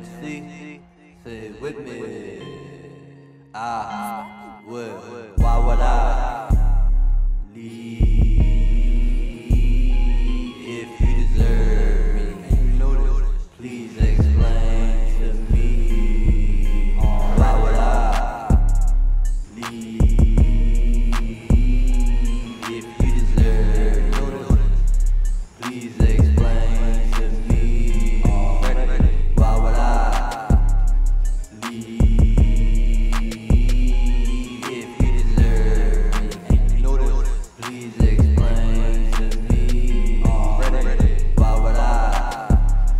MC, say it with me. I would, why would I leave if you deserve me? You know this, please explain to me. Why would I leave if you deserve me? You know this, please explain to me. Why would I leave if you deserve me? You know this, please explain to me. Why would I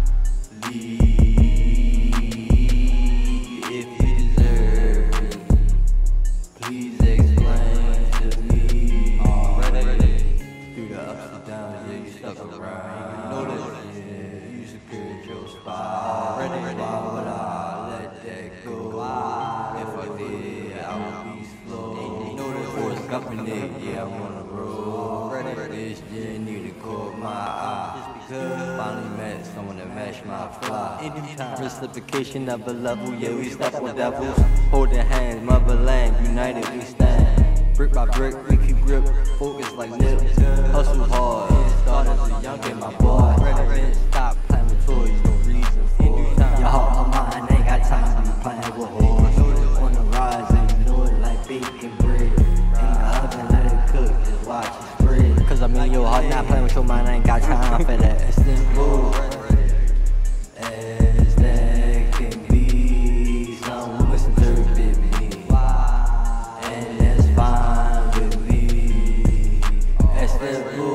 leave if you deserve me? Please explain to me. Through the ups and downs, yeah, you stuck around. You know this, yeah, you secured your spot. Why would I let that go? If I did, I would be slow. You know the force company, yeah, I'm on the road. Bitch didn't need to caught my eye. Finally met someone that matched my fly. Anytime reciprocation of a level, yeah, we step with devils. Holding hands, motherland, united we stand. Brick by brick, we keep grip, focus like lips. Hustle hard, started as a young kid, my boy. Didn't stop playing with toys, no reason for it. Your heart, my mind, ain't got time to be playing with hoes. On the rise, and you know it like bacon bread. In the oven, let it cook, just watch it spread. Cause I'm in your heart, not playing with your mind, I ain't got time for that. It's simple as that can be. Some misinterpret me, and that's fine with me. That's simple